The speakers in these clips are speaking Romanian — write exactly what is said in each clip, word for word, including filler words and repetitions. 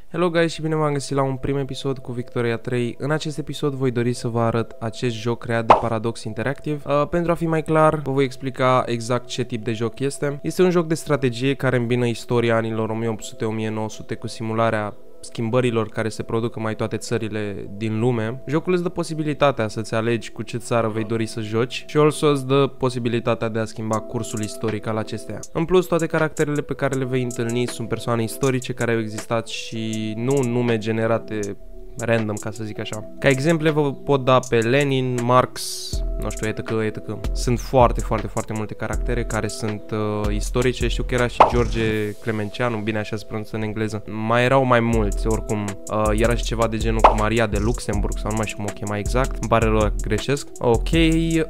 Hello guys și bine v-am găsit la un prim episod cu Victoria trei. În acest episod voi dori să vă arăt acest joc creat de Paradox Interactive. Uh, pentru a fi mai clar, vă voi explica exact ce tip de joc este. Este un joc de strategie care îmbină istoria anilor o mie opt sute - o mie nouă sute cu simularea schimbărilor care se produc în mai toate țările din lume. Jocul îți dă posibilitatea să-ți alegi cu ce țară vei dori să joci și also îți dă posibilitatea de a schimba cursul istoric al acesteia. În plus, toate caracterele pe care le vei întâlni sunt persoane istorice care au existat și nu nume generate random, ca să zic așa. Ca exemple vă pot da pe Lenin, Marx, nu știu, etc, etc. Sunt foarte, foarte, foarte multe caractere care sunt uh, istorice. Știu că era și George Clemenceanu, bine așa se pronunță în engleză. Mai erau mai mulți, oricum. Uh, era și ceva de genul cu Maria de Luxemburg, sau nu mai știu cum o chema exact. Îmi pare rău dacă greșesc. Ok, uh,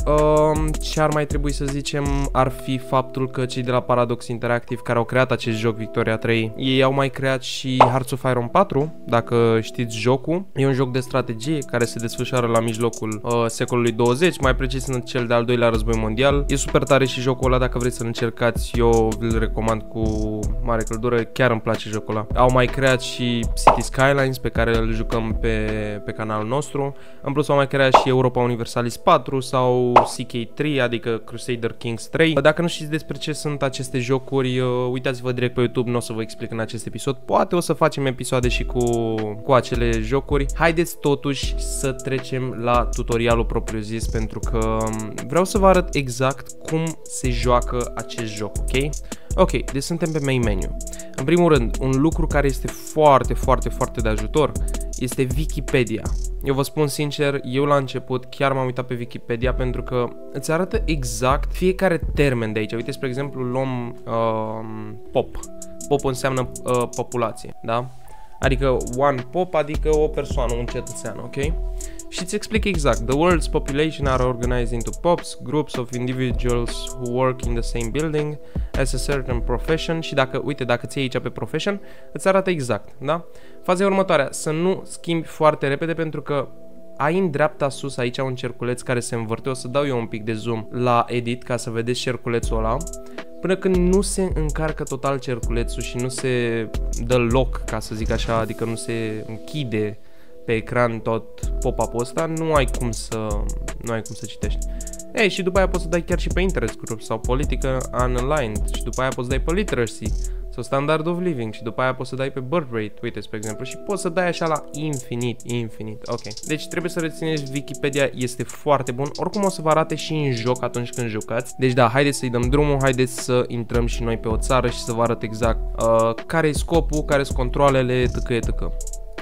ce ar mai trebui să zicem ar fi faptul că cei de la Paradox Interactive care au creat acest joc Victoria trei, ei au mai creat și Hearts of Iron patru, dacă știți jocul. E un joc de strategie care se desfășoară la mijlocul uh, secolului douăzeci, mai precis în cel de-al doilea război mondial. E super tare și jocul ăla, dacă vreți să-l încercați, eu vi-l recomand cu mare căldură, chiar îmi place jocul ăla. Au mai creat și City Skylines, pe care îl jucăm pe, pe canalul nostru. În plus au mai creat și Europa Universalis patru sau C K trei, adică Crusader Kings trei. Dacă nu știți despre ce sunt aceste jocuri, uh, uitați-vă direct pe YouTube, nu o să vă explic în acest episod. Poate o să facem episoade și cu, cu acele jocuri. Haideți totuși să trecem la tutorialul propriu zis, pentru că vreau să vă arăt exact cum se joacă acest joc, ok? Ok, deci suntem pe main menu. În primul rând, un lucru care este foarte, foarte, foarte de ajutor este Wikipedia. Eu vă spun sincer, eu la început chiar m-am uitat pe Wikipedia pentru că îți arată exact fiecare termen de aici. Uite, spre exemplu, luăm uh, pop. Pop înseamnă uh, populație, da? Adică one pop, adică o persoană, un cetățean, ok? Și îți explic exact. The world's population are organized into pops, groups of individuals who work in the same building as a certain profession. Și dacă, uite, dacă ții aici pe profession, îți arată exact, da? Faza următoarea, să nu schimbi foarte repede, pentru că ai în dreapta sus aici un cerculeț care se învârte. O să dau eu un pic de zoom la edit ca să vedeți cerculețul ăla. Până când nu se încarcă total cerculețul și nu se dă loc, ca să zic așa, adică nu se închide pe ecran tot pop-up-ul ăsta, nu ai cum să, nu ai cum să citești. Ei, și după aia poți să dai chiar și pe interest group sau politică unaligned, și după aia poți să dai pe literacy sau standard of living, și după aia poți să dai pe birth rate, uite, spre exemplu, și poți să dai așa la infinit, infinit. Ok, deci trebuie să rețineți, Wikipedia este foarte bun, oricum o să vă arate și în joc atunci când jucați. Deci da, haideți să-i dăm drumul, haideți să intrăm și noi pe o țară și să vă arăt exact uh, care e scopul, care sunt controlele, etc, etc.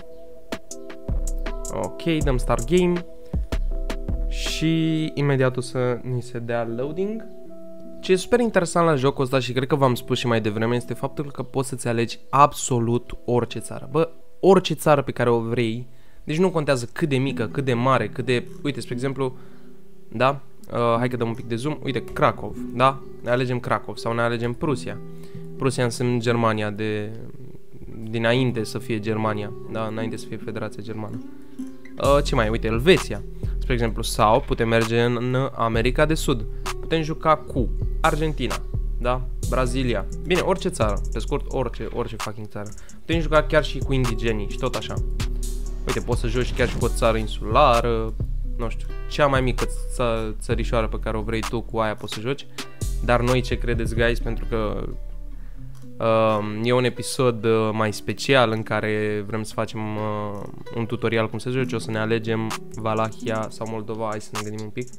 Ok, dăm start game și imediat o să ni se dea loading. Ce e super interesant la jocul ăsta, și cred că v-am spus și mai devreme, este faptul că poți să-ți alegi absolut orice țară. Bă, orice țară pe care o vrei. Deci nu contează cât de mică, cât de mare, cât de... Uite, spre exemplu, da? Uh, hai că dăm un pic de zoom. Uite, Cracov, da? Ne alegem Cracov sau ne alegem Prusia. Prusia înseamnă Germania de... dinainte să fie Germania, da? Înainte să fie Federația Germană. Uh, ce mai? Uite, Elveția, spre exemplu, sau putem merge în America de Sud. Putem juca cu Argentina, da? Brazilia. Bine, orice țară, pe scurt, orice, orice fucking țară. Putem juca chiar și cu indigenii și tot așa. Uite, poți să joci chiar și cu o țară insulară, nu știu, cea mai mică ță țărișoară pe care o vrei tu, cu aia poți să joci. Dar noi ce credeți, guys, pentru că Uh, e un episod uh, mai special în care vrem să facem uh, un tutorial cum se joace. O să ne alegem Valahia sau Moldova. Hai să ne gândim un pic.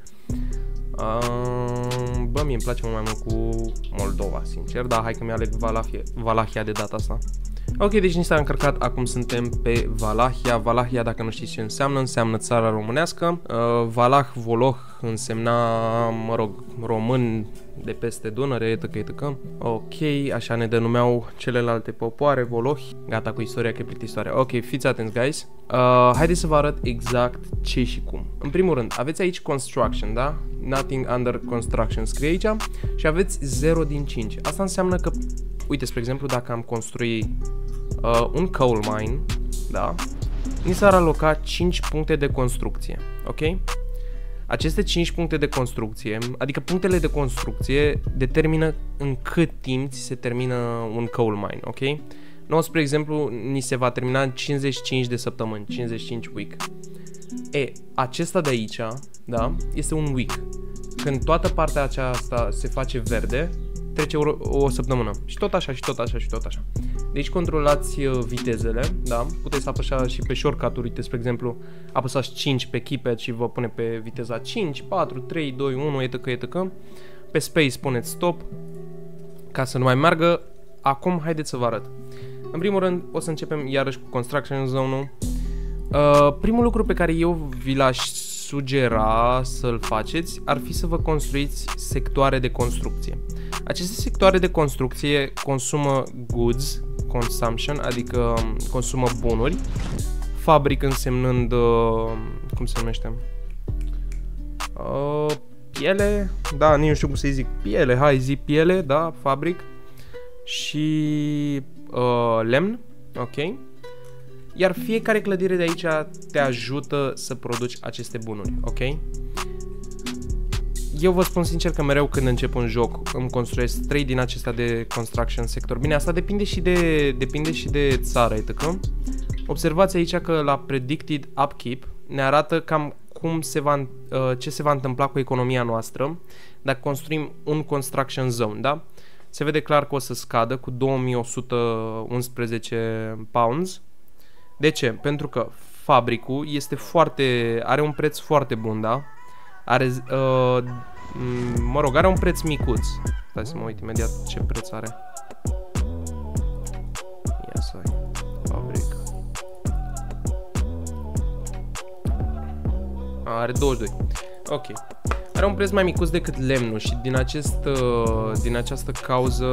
uh, Bă, mie îmi place mult mai mult cu Moldova, sincer. Da, hai că mi-aleg Valahia, Valahia de data asta. Ok, deci ni s-a încărcat, acum suntem pe Valahia. Valahia, dacă nu știți ce înseamnă, înseamnă țara românească. uh, Valah, Voloh însemna, mă rog, român de peste Dunăre, etc, etc. Ok, așa ne denumeau celelalte popoare, Volohi. Gata cu istoria, că e plictisitoare. Ok, fiți atenți, guys. Uh, haideți să vă arăt exact ce și cum. În primul rând, aveți aici construction, da? Nothing under construction scrie aici. Și aveți zero din cinci. Asta înseamnă că, uite, spre exemplu, dacă am construit uh, un coal mine, da? Ni s-ar aloca cinci puncte de construcție, ok? Aceste cinci puncte de construcție, adică punctele de construcție, determină în cât timp ți se termină un coal mine, ok? Nouă, spre exemplu, ni se va termina în cincizeci și cinci de săptămâni, cincizeci și cinci week. E, acesta de aici, da, este un week. Când toată partea aceasta se face verde, trece o, o săptămână. Și tot așa, și tot așa, și tot așa. Deci controlați vitezele, da? Puteți apăsa și pe shortcut-uri, uite, spre exemplu, apăsați cinci pe keypad și vă pune pe viteza cinci, patru, trei, doi, unu, etc, etc. Pe space puneți stop, ca să nu mai meargă. Acum, haideți să vă arăt. În primul rând, o să începem iarăși cu Construction Zone-ul. Uh, primul lucru pe care eu vi l-aș sugera să-l faceți ar fi să vă construiți sectoare de construcție. Aceste sectoare de construcție consumă goods, consumption, adică consumă bunuri, fabric însemnând, uh, cum se numește? Uh, piele, da, nici nu știu cum să zic, piele, hai zi piele, da, fabric și uh, lemn, ok? Iar fiecare clădire de aici te ajută să produci aceste bunuri, ok? Eu vă spun sincer că mereu când încep un joc îmi construiesc trei din acestea de construction sector. Bine, asta depinde și de, depinde și de țară, et cetera. Observați aici că la predicted upkeep ne arată cam cum se va, ce se va întâmpla cu economia noastră dacă construim un construction zone, da? Se vede clar că o să scadă cu două mii o sută unsprezece pounds. De ce? Pentru că fabricul este foarte, are un preț foarte bun, da? Are, uh, mă rog, are un preț micuț. Stai să mă uit imediat ce preț are. Ia să ai. Fabric. Are douăzeci și doi. Ok. Are un preț mai micuț decât lemnul și din, acest, uh, din această cauză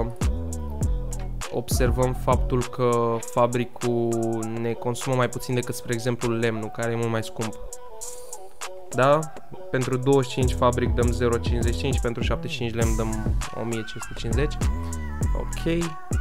observăm faptul că fabricul ne consumă mai puțin decât, spre exemplu, lemnul, care e mult mai scump. Da? Pentru douăzeci și cinci fabric dăm zero virgulă cincizeci și cinci, pentru șaptezeci și cinci lemn dăm o mie cinci sute cincizeci. Ok.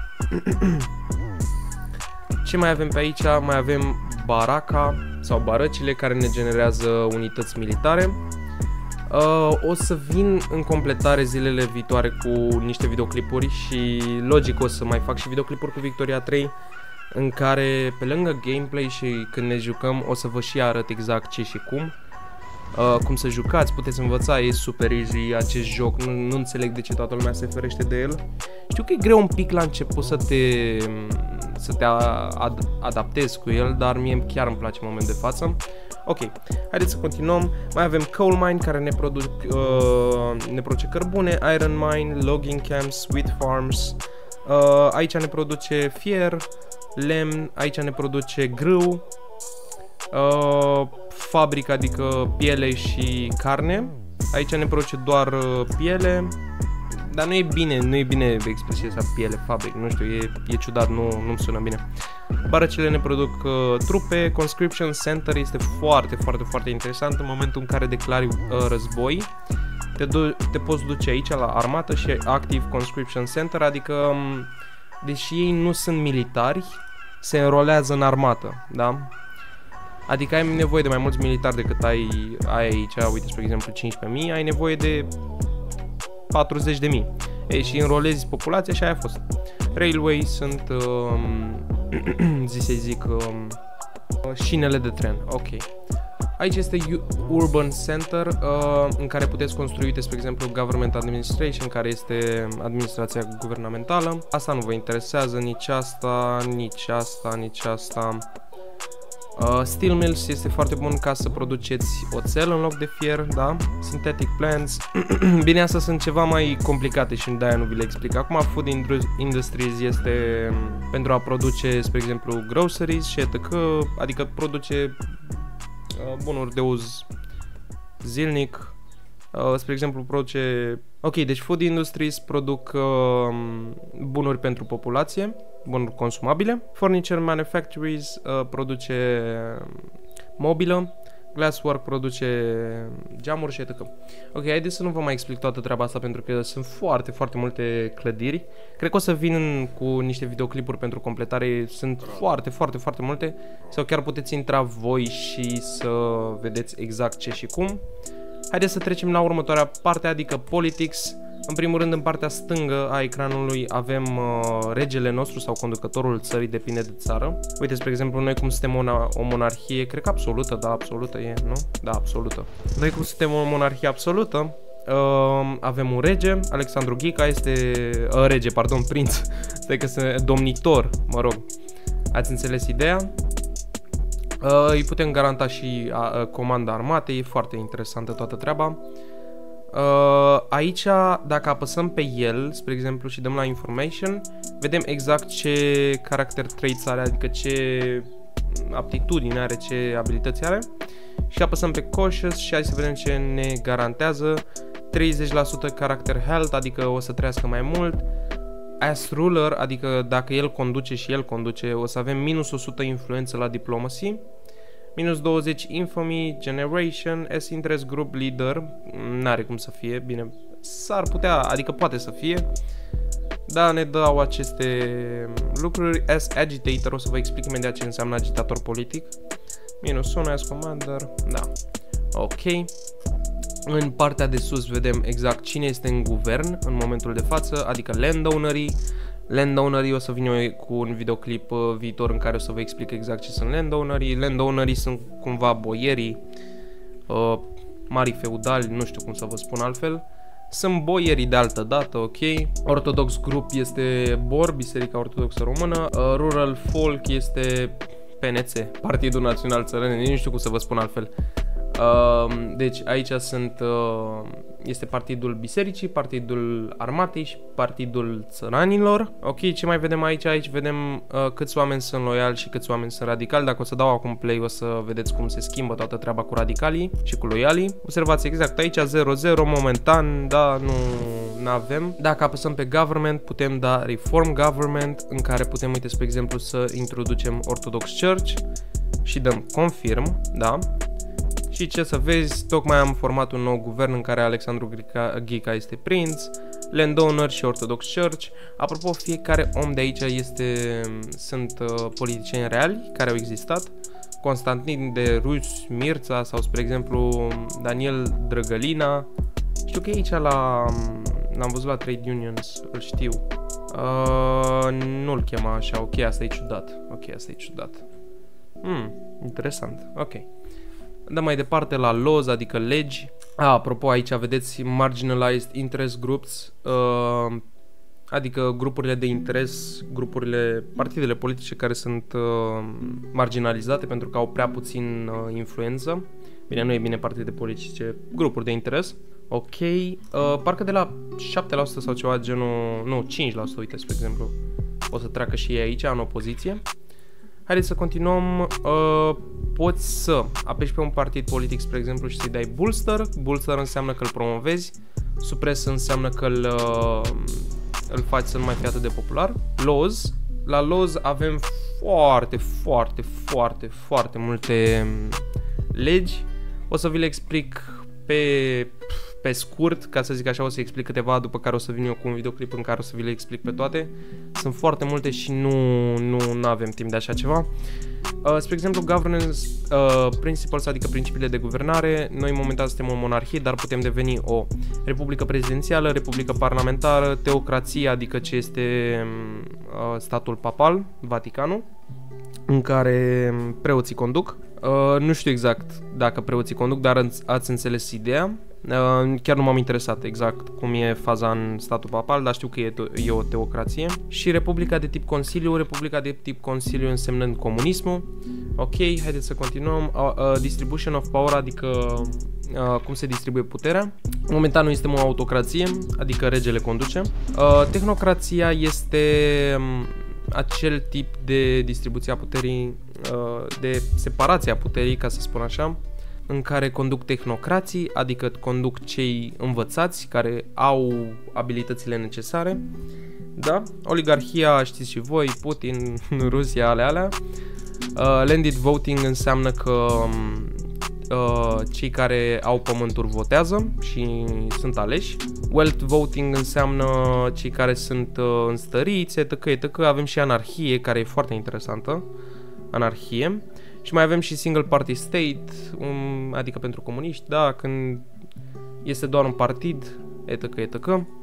Ce mai avem pe aici? Mai avem baraca sau barăcile care ne generează unități militare. Uh, o să vin în completare zilele viitoare cu niște videoclipuri și logic o să mai fac și videoclipuri cu Victoria trei în care pe lângă gameplay și când ne jucăm o să vă și arăt exact ce și cum. Uh, cum să jucați, puteți învăța, e super easy acest joc, nu, nu înțeleg de ce toată lumea se ferește de el. Știu că e greu un pic la început să te, să te ad, adaptezi cu el, dar mie chiar îmi place în moment de față. Ok, haideți să continuăm. Mai avem coal mine care ne, produc, uh, ne produce cărbune, iron mine, logging camps, wheat farms. Uh, aici ne produce fier, lemn, aici ne produce grâu. Uh, fabrică, adică piele și carne. Aici ne produce doar uh, piele. Dar nu e bine, nu e bine expresia asta piele, fabric, nu știu, e, e ciudat, nu, nu-mi sună bine. Barăcile ne produc uh, trupe, conscription center este foarte, foarte, foarte interesant în momentul în care declari uh, război. Te, te poți duce aici la armată și active conscription center, adică um, deși ei nu sunt militari, se înrolează în armată, da? Adică ai nevoie de mai mulți militari decât ai, ai aici, uite, spre exemplu, cincisprezece mii, ai nevoie de patruzeci de mii. Ei, și înrolezi populația și aia a fost. Railway sunt, um, zi să zic, um, șinele de tren, ok. Aici este Urban Center, uh, în care puteți construi, uite, spre exemplu, Government Administration, care este administrația guvernamentală. Asta nu vă interesează, nici asta, nici asta, nici asta. Uh, Steel Mills este foarte bun ca să produceți oțel în loc de fier, da? Synthetic plants. Bine, astea sunt ceva mai complicate și de-aia nu vi le explic. Acum Food Industries este pentru a produce, spre exemplu, groceries și et cetera. Adică produce uh, bunuri de uz zilnic. Uh, spre exemplu, produce... Ok, deci Food Industries produc uh, bunuri pentru populație, bunuri consumabile. Furniture Manufactories uh, produce mobilă. Glasswork produce geamuri și et cetera. Ok, haideți să nu vă mai explic toată treaba asta pentru că sunt foarte, foarte multe clădiri. Cred că o să vin cu niște videoclipuri pentru completare, sunt foarte, foarte, foarte multe. Sau chiar puteți intra voi și să vedeți exact ce și cum. Haideți să trecem la următoarea parte, adică Politics. În primul rând, în partea stângă a ecranului avem uh, regele nostru sau conducătorul țării, depinde de țară. Uite, spre exemplu, noi cum suntem una, o monarhie, cred că absolută, da, absolută e, nu? Da, absolută. Noi cum suntem o monarhie absolută, uh, avem un rege, Alexandru Ghica este, uh, rege, pardon, prinț, stai că se, domnitor, mă rog. Ați înțeles ideea? Uh, îi putem garanta și uh, uh, comanda armatei, e foarte interesantă toată treaba. Uh, aici, dacă apăsăm pe el, spre exemplu, și dăm la information, vedem exact ce character traits are, adică ce aptitudini are, ce abilități are. Și apăsăm pe cautious și hai să vedem ce ne garantează. treizeci la sută character health, adică o să trăiască mai mult. As ruler, adică dacă el conduce și el conduce, o să avem minus o sută influență la diplomacy. Minus douăzeci infamy, generation, as interest group leader, n-are cum să fie, bine, s-ar putea, adică poate să fie, dar ne dau aceste lucruri. As agitator, o să vă explic imediat ce înseamnă agitator politic. Minus unu, as commander, da, ok. În partea de sus vedem exact cine este în guvern în momentul de față, adică landownerii. Landownerii, o să vin eu cu un videoclip uh, viitor în care o să vă explic exact ce sunt landownerii. Landownerii sunt cumva boierii, uh, mari feudali, nu știu cum să vă spun altfel. Sunt boierii de altă dată, ok. Orthodox Group este B O R, Biserica Ortodoxă Română. uh, Rural Folk este P N C, Partidul Național Țărănesc, nu știu cum să vă spun altfel. Uh, deci aici sunt, uh, este partidul bisericii, partidul armatei și partidul țăranilor. Ok, ce mai vedem aici? Aici vedem uh, câți oameni sunt loiali și câți oameni sunt radicali. Dacă o să dau acum play, o să vedeți cum se schimbă toată treaba cu radicalii și cu loialii. Observați exact aici zero zero momentan, da, nu avem. Dacă apăsăm pe government, putem da reform government, în care putem, uite, spre exemplu, să introducem Orthodox Church și dăm confirm, da. Și ce să vezi, tocmai am format un nou guvern în care Alexandru Ghica este prinț, landowner și Orthodox Church. Apropo, fiecare om de aici este, sunt uh, politicieni reali care au existat. Constantin de Rus Mirța sau, spre exemplu, Daniel Drăgălina. Știu că e aici la... l-am văzut la Trade Unions, îl știu. Uh, nu-l chema așa, ok, asta e ciudat. Ok, asta e ciudat. Hmm, interesant, ok. Dăm mai departe la laws, adică legi. A, apropo, aici vedeți marginalized interest groups, uh, adică grupurile de interes, grupurile, partidele politice care sunt uh, marginalizate pentru că au prea puțin uh, influență. Bine, nu e bine partide politice, grupuri de interes. Ok, uh, parcă de la șapte la sută sau ceva genul, nu, cinci la sută, uite, spre exemplu, o să treacă și ei aici, în opoziție. Haideți să continuăm. Uh, poți să apeși pe un partid politic, spre exemplu, și să-i dai bolster. Bolster înseamnă că îl promovezi. Suppress înseamnă că îl, uh, îl faci să nu mai fie atât de popular. Laws. La laws avem foarte, foarte, foarte, foarte multe legi. O să vi le explic pe, pe scurt, ca să zic așa, o să explic câteva, după care o să vin eu cu un videoclip în care o să vi le explic pe toate. Sunt foarte multe și nu, nu, nu avem timp de așa ceva. Uh, spre exemplu, governance uh, principles, adică principiile de guvernare. Noi momentan suntem o monarhie, dar putem deveni o republică prezidențială, republică parlamentară, teocrație, adică ce este uh, statul papal, Vaticanul, în care preoții conduc. Uh, nu știu exact dacă preoții conduc, dar ați înțeles ideea. Uh, chiar nu m-am interesat exact cum e faza în statul papal, dar știu că e, e o teocrație. Și Republica de tip Consiliu, Republica de tip Consiliu însemnând comunismul. Ok, haideți să continuăm. Uh, uh, distribution of power, adică uh, cum se distribuie puterea. Momentan noi suntem o autocrație, adică regele conduce. Uh, tehnocrația este um, acel tip de distribuție a puterii, uh, de separație a puterii, ca să spun așa, în care conduc tehnocrații, adică conduc cei învățați care au abilitățile necesare. Da? Oligarhia, știți și voi, Putin, Rusia, ale alea. Uh, landed voting înseamnă că uh, cei care au pământuri votează și sunt aleși. Wealth voting înseamnă cei care sunt uh, înstăriți, etc, etc. Avem și anarhie, care e foarte interesantă. Anarhie. Și mai avem și single party state, um, adică pentru comuniști, da, când este doar un partid, etc, et cetera.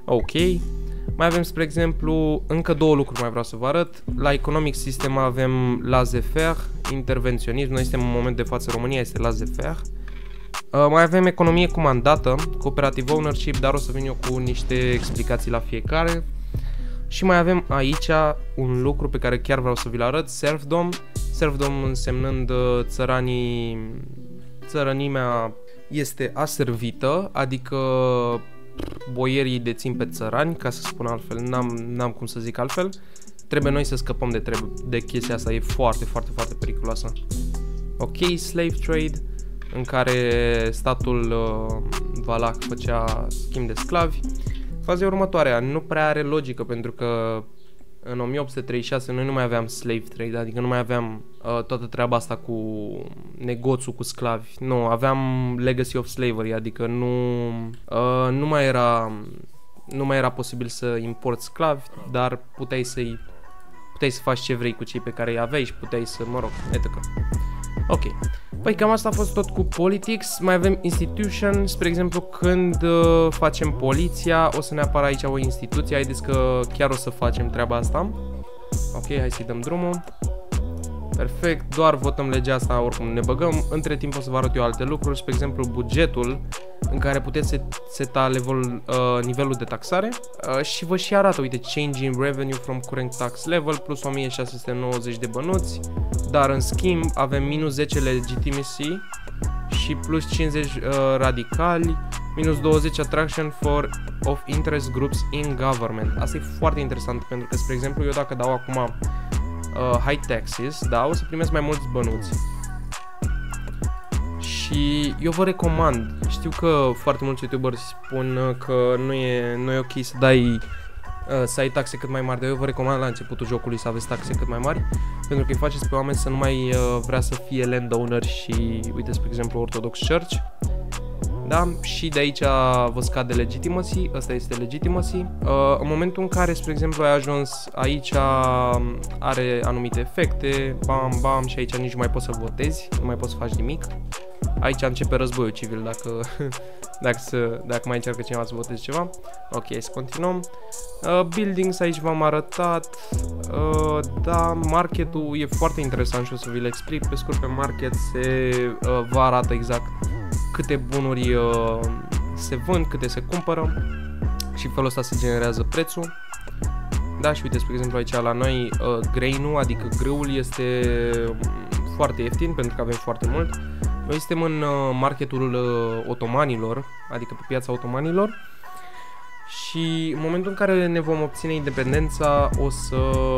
Ok. Mai avem, spre exemplu, încă două lucruri mai vreau să vă arăt. La Economic System avem laissez-faire, intervenționism. Noi suntem în moment de față, România este laissez-faire. Uh, mai avem economie comandată, cooperative ownership, dar o să vin eu cu niște explicații la fiecare. Și mai avem aici un lucru pe care chiar vreau să vi-l arăt, serfdom. Serfdom însemnând uh, țăranii, țărănimea este aservită, adică boierii dețin pe țărani, ca să spun altfel, n-am, n-am cum să zic altfel. Trebuie noi să scăpăm de, treb- de chestia asta, e foarte, foarte, foarte periculoasă. Ok, slave trade, în care statul uh, valac făcea schimb de sclavi. Faza următoarea, nu prea are logică, pentru că în o mie opt sute treizeci și șase noi nu mai aveam slave trade, adică nu mai aveam uh, toată treaba asta cu negoțul cu sclavi. Nu, aveam legacy of slavery, adică nu, uh, nu mai era nu mai era posibil să importi sclavi, dar puteai să-i puteai să faci ce vrei cu cei pe care îi aveai și puteai să, mă rog, et cetera. Ok. Păi cam asta a fost tot cu politics. Mai avem institution, spre exemplu când uh, facem poliția, o să ne apară aici o instituție, haideți că chiar o să facem treaba asta. Ok, hai să-i dăm drumul. Perfect, doar votăm legea asta, oricum ne băgăm. Între timp o să vă arăt eu alte lucruri, spre exemplu bugetul, în care puteți seta level, uh, nivelul de taxare uh, și vă și arată, uite, change in revenue from current tax level plus o mie șase sute nouăzeci de bănuți, dar în schimb avem minus zece legitimacy și plus cincizeci uh, radicali, minus douăzeci attraction for of interest groups in government. Asta e foarte interesant, pentru că, spre exemplu, eu dacă dau acum uh, high taxes, da, o să primesc mai mulți bănuți. Și eu vă recomand, știu că foarte mulți youtuberi spun că nu e, nu e ok să dai să ai taxe cât mai mari, dar eu vă recomand la începutul jocului să aveți taxe cât mai mari, pentru că îi faceți pe oameni să nu mai vrea să fie landowner și, uite, spre exemplu, Orthodox Church. Da? Și de aici vă scade legitimacy, ăsta este legitimacy. Uh, în momentul în care, spre exemplu, ai ajuns aici, are anumite efecte, bam, bam, și aici nici nu mai poți să votezi, nu mai poți să faci nimic. Aici începe războiul civil dacă, dacă, să, dacă mai încearcă cineva să voteze ceva. Ok, să continuăm. Uh, buildings, aici v-am arătat. Uh, da, marketul e foarte interesant și o să vi-l explic. Pe scurt, pe market se uh, vă arată exact câte bunuri uh, se vând, câte se cumpără și felul ăsta se generează prețul. Da, și uite, spre exemplu, aici la noi uh, grain-ul, adică grâul, este foarte ieftin pentru că avem foarte mult. Noi suntem în uh, marketul uh, otomanilor, adică pe piața otomanilor, și în momentul în care ne vom obține independența o să,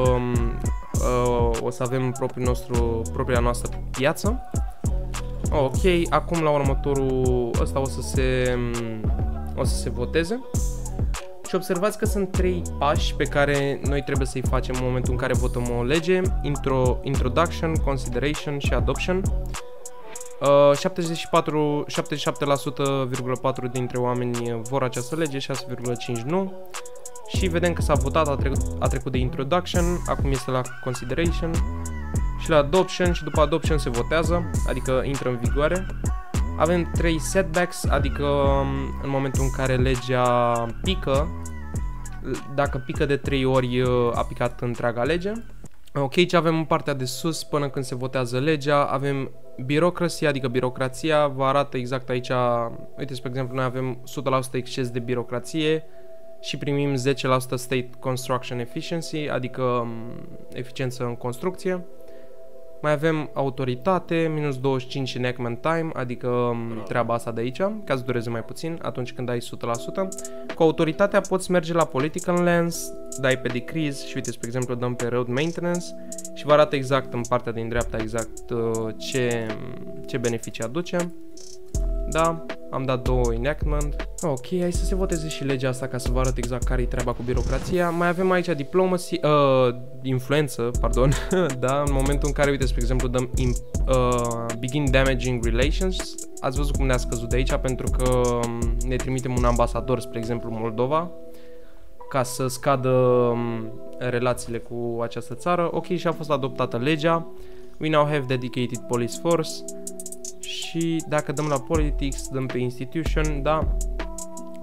uh, o să avem propriul nostru, propria noastră piață. Ok, acum la următorul ăsta o să se, o să se voteze. Și observați că sunt trei pași pe care noi trebuie să-i facem în momentul în care votăm o lege: Intro, Introduction, Consideration și Adoption. Uh, șaptezeci și patru, șaptezeci și șapte la sută virgulă patru dintre oameni vor această lege, șase virgulă cinci nu. Și vedem că s-a votat, a trecut, a trecut de Introduction, acum este la Consideration și la Adoption, și după Adoption se votează, adică intră în vigoare. Avem trei setbacks, adică în momentul în care legea pică, dacă pică de trei ori, a picat întreaga lege. Ok, aici avem în partea de sus, până când se votează legea, avem birocrație, adică birocrația, vă arată exact aici, uite, spre exemplu, noi avem o sută la sută exces de birocrație și primim zece la sută State Construction Efficiency, adică eficiență în construcție. Mai avem autoritate, minus douăzeci și cinci enactment time, adică treaba asta de aici, ca să dureze mai puțin atunci când ai o sută la sută. Cu autoritatea poți merge la political lens, dai pe decrease și uite, spre exemplu, dăm pe road maintenance și vă arată exact în partea din dreapta exact uh, ce, ce beneficii aduce. Da, am dat două enactment. Ok, hai să se voteze și legea asta ca să vă arăt exact care e treaba cu birocrația. Mai avem aici diplomacy, uh, influență, pardon, da, în momentul în care, uite, spre exemplu, dăm imp, uh, begin damaging relations. Ați văzut cum ne-a scăzut de aici, pentru că ne trimitem un ambasador, spre exemplu, Moldova, ca să scadă um, relațiile cu această țară. Ok, și a fost adoptată legea. We now have dedicated police force. Și dacă dăm la politics, dăm pe institution, da,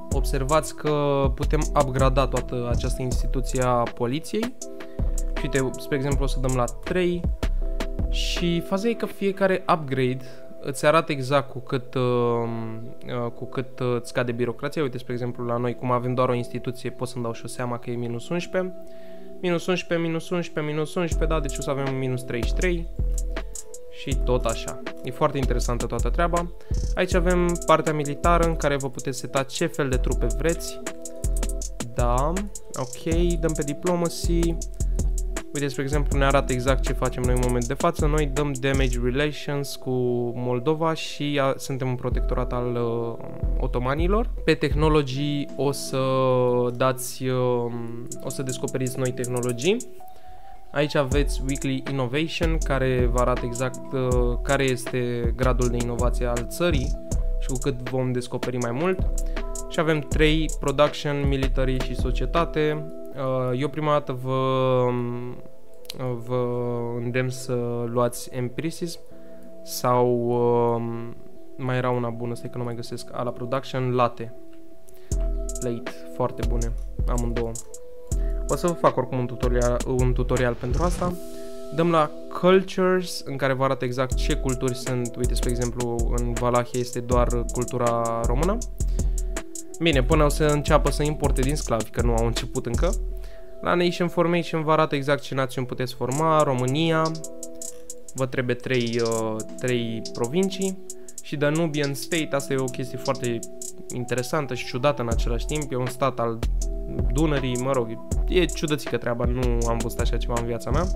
observați că putem upgrada toată această instituție a poliției. Și uite, spre exemplu, o să dăm la trei și faza e că fiecare upgrade îți arată exact cu cât, uh, cu cât uh, îți scade birocrația. Uite, spre exemplu, la noi, cum avem doar o instituție, pot să-mi dau și o seama că e minus unsprezece. Minus unsprezece, minus unsprezece, minus unsprezece, da, deci o să avem minus treizeci și trei. Și tot așa. E foarte interesantă toată treaba. Aici avem partea militară în care vă puteți seta ce fel de trupe vreți. Da, ok, dăm pe diplomacy. Uite, spre exemplu, ne arată exact ce facem noi în moment de față. Noi dăm damage relations cu Moldova și a, suntem un protectorat al uh, otomanilor. Pe tehnologii o să dați, uh, o să descoperiți noi tehnologii. Aici aveți Weekly Innovation, care vă arată exact uh, care este gradul de inovație al țării și cu cât vom descoperi mai mult. Și avem trei Production, Military și Societate. Uh, eu prima dată vă, uh, vă îndemn să luați Empiricism sau uh, mai era una bună, stai că nu mai găsesc, a la Production, Late. Late, foarte bune, amândouă. O să vă fac oricum un tutorial, un tutorial pentru asta. Dăm la Cultures, în care vă arată exact ce culturi sunt. Uite, spre exemplu, în Valahia este doar cultura română. Bine, până o să înceapă să importe din sclavi, că nu au început încă. La Nation Formation vă arată exact ce națiuni puteți forma. România, vă trebuie trei provincii. Și Danubian State, asta e o chestie foarte interesantă și ciudată în același timp. E un stat al Dunării, mă rog, e ciudățică treaba, nu am văzut așa ceva în viața mea.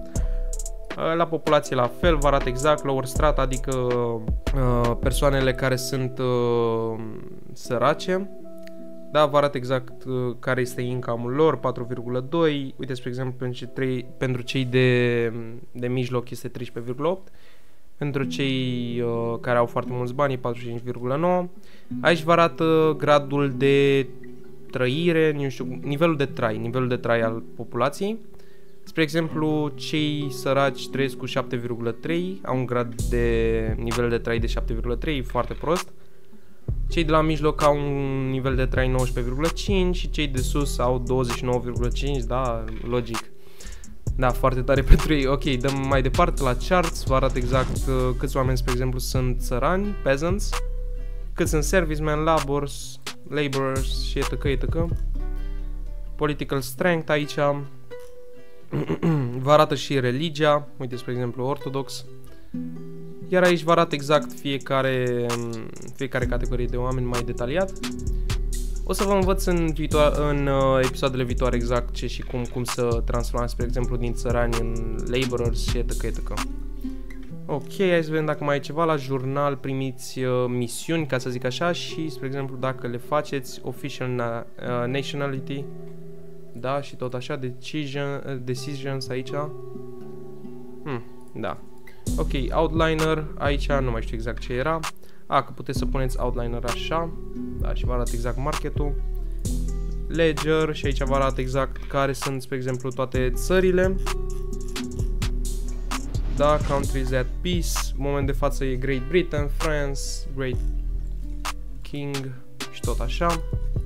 La populație la fel, vă arată exact lower strata, adică uh, persoanele care sunt uh, sărace. Da, vă arată exact uh, care este income-ul lor, patru virgulă doi. Uite, spre exemplu, pentru cei, pentru cei de, de mijloc este treisprezece virgulă opt. Pentru cei uh, care au foarte mulți bani, patruzeci și cinci virgulă nouă. Aici vă arată gradul de trăire, nu știu, nivelul de trai, nivelul de trai al populației. Spre exemplu, cei săraci trăiesc cu șapte virgulă trei, au un grad de nivel de trai de șapte virgulă trei, foarte prost. Cei de la mijloc au un nivel de trai nouăsprezece virgulă cinci și cei de sus au douăzeci și nouă virgulă cinci, da, logic. Da, foarte tare pentru ei. Ok, dăm mai departe la charts, vă arată exact uh, câți oameni, spre exemplu, sunt țărani, peasants, cât sunt servicemen, laborers, laborers și etc, etc. Political strength aici. Vă arată și religia, uite, spre exemplu, ortodox. Iar aici vă arată exact fiecare, fiecare categorie de oameni mai detaliat. O să vă învăț în, viitoare, în uh, episoadele viitoare exact ce și cum, cum să transformați, spre exemplu, din țărani în laborers și etc, etc. Ok, hai să vedem dacă mai e ceva. La jurnal primiți uh, misiuni, ca să zic așa, și, spre exemplu, dacă le faceți, official na uh, nationality, da, și tot așa, decision, uh, decisions aici. Hmm, da. Ok, outliner, aici nu mai știu exact ce era. A, că puteți să puneți outliner așa, da, și vă arată exact marketul. Ledger, și aici vă arată exact care sunt, spre exemplu, toate țările. Da, countries at peace, în moment de față e Great Britain, France, Great King și tot așa.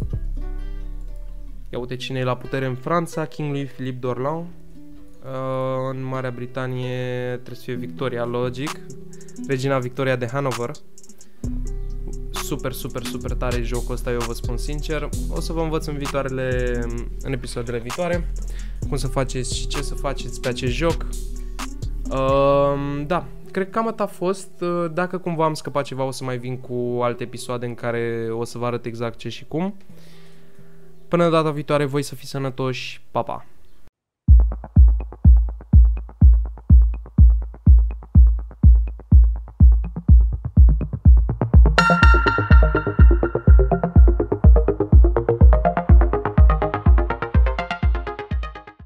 Ia uite cine e la putere în Franța, King lui Philippe d'Orléans. Uh, în Marea Britanie trebuie să fie Victoria, logic. Regina Victoria de Hanover. Super, super, super tare jocul ăsta, eu vă spun sincer. O să vă învăț în viitoarele, în episoadele viitoare, cum să faceți și ce să faceți pe acest joc. Uh, da, cred că cam atât a fost. Dacă cumva am scăpat ceva, o să mai vin cu alte episoade în care o să vă arăt exact ce și cum. Până data viitoare, voi să fiți sănătoși, pa, pa!